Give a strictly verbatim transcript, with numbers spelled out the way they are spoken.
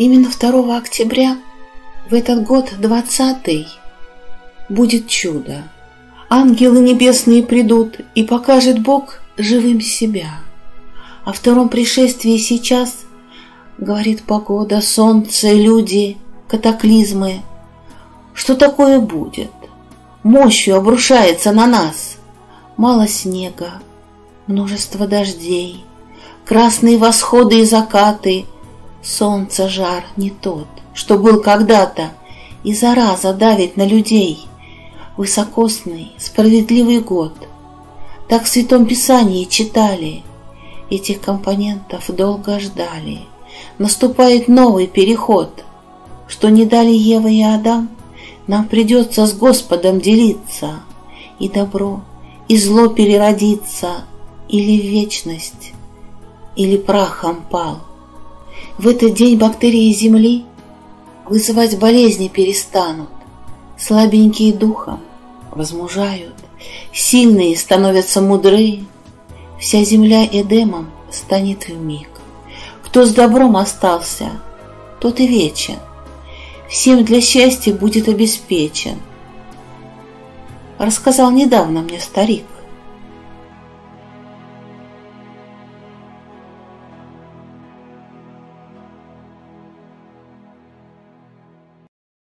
Именно второго октября, в этот год двадцатый, будет чудо. Ангелы небесные придут, и покажет Бог живым себя. О втором пришествии сейчас говорит погода, солнце, люди, катаклизмы. Что такое будет? Мощью обрушается на нас. Мало снега, множество дождей, красные восходы и закаты. Солнца жар не тот, что был когда-то, и зараза давит на людей. Высокосный, справедливый год. Так в Святом Писании читали. Этих компонентов долго ждали. Наступает новый переход. Что не дали Ева и Адам, нам придется с Господом делиться. И добро, и зло переродится, или в вечность, или прахом пал. В этот день бактерии земли вызывать болезни перестанут. Слабенькие духом возмужают, сильные становятся мудры. Вся земля Эдемом станет вмиг. Кто с добром остался, тот и вечен. Всем для счастья будет обеспечен. Рассказал недавно мне старик.